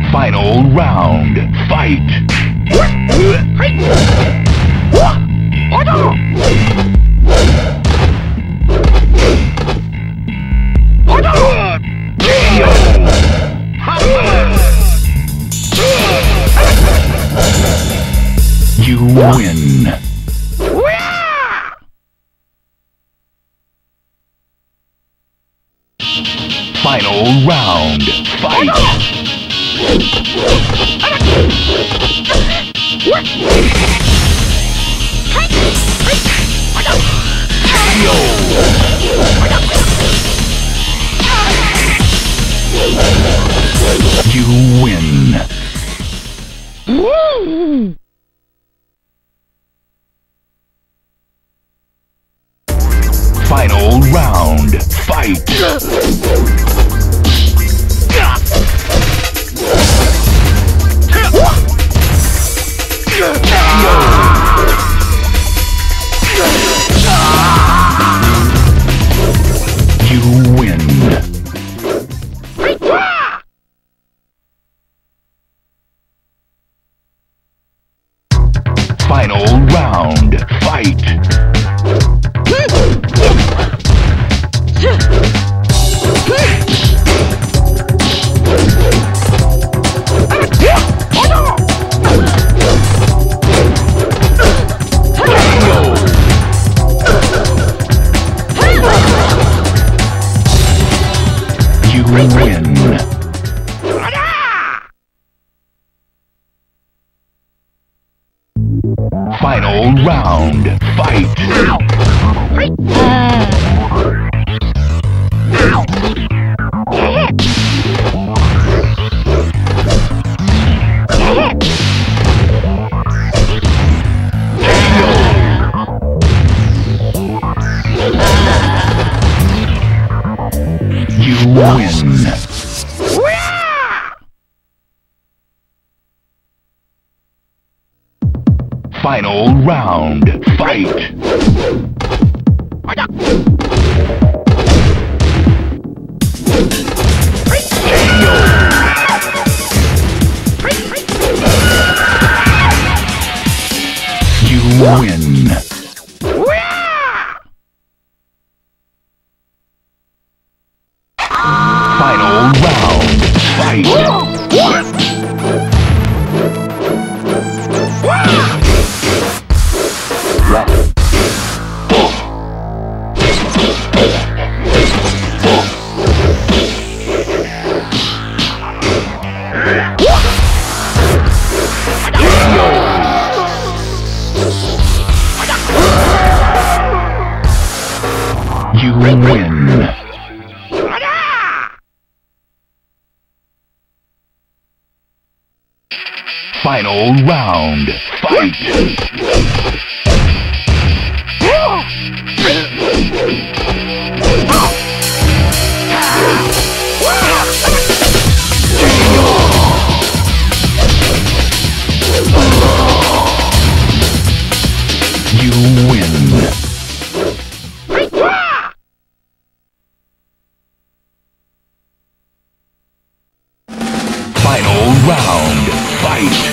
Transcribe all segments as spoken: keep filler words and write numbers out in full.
Final round, fight! You win! Final round, fight! You win! Woo! Final round, fight! You win! Final round, fight! You win! Final round, fight! You win! Final round, fight! You win! Final round, fight! You win! Final round, fight! You win! Final round, fight!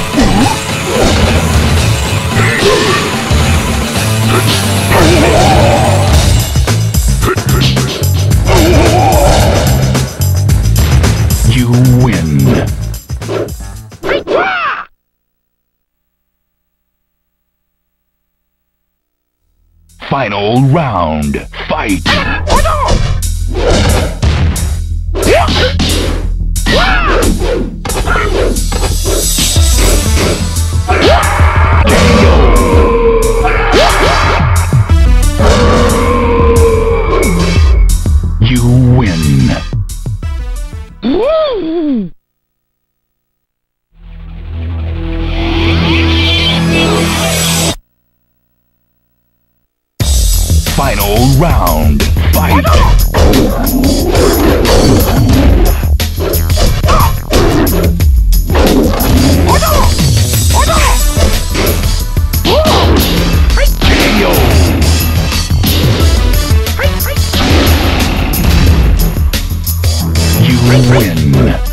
You win! Final round, fight! You win! Woo! Final round, fight! You win!